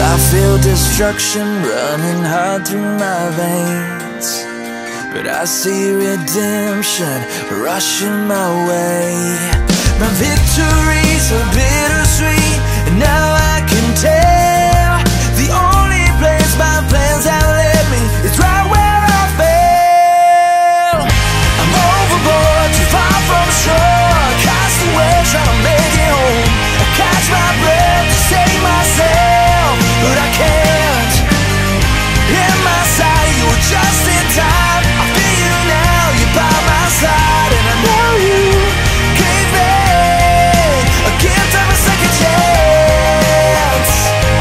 I feel destruction running hard through my veins, but I see redemption rushing my way. My victories are bittersweet, and now I can tell the only place my plans have led me is right where I fell. I'm overboard, too far from shore, cast away, trying to make it home. I catch my breath to save myself, but I can't. In my sight, you were just in time. I feel you now, you're by my side, and I know you gave me a gift of a second chance.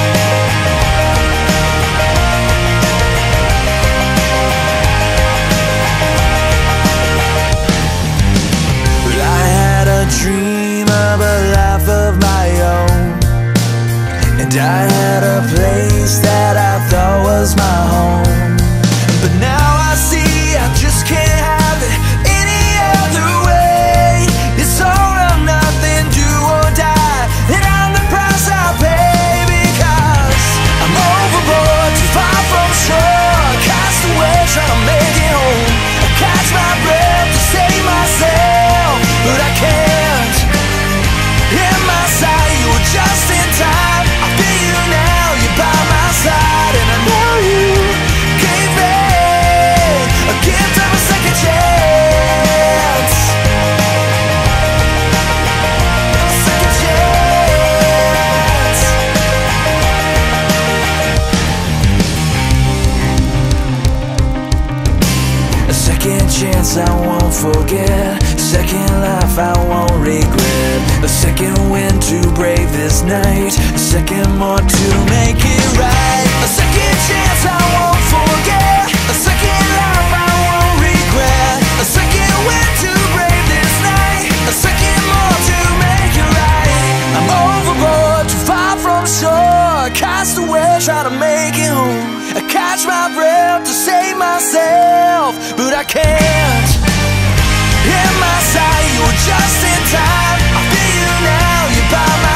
But I had a dream of a life of my own, and I had a place that I thought was my home. But now I see I just can't have it any other way. It's all or nothing, do or die, and I'm the price I pay. Because I'm overboard, too far from shore, cast away, trying to make it home. I catch my breath to save myself, but I can't. In my sight, you were just in time. I feel you now, you're by my side, and I know you gave me a gift of a second chance. A second chance. A second chance I won't forget, second life I won't regret, a second wind to brave this night, a second more to make it right. A second chance I won't forget, a second life I won't regret, a second wind to brave this night, a second more to make it right. I'm overboard, too far from shore, cast away, try to make it home. I catch my breath to save myself, but I can't. In my sight, you were just in time. I feel you now, you're by my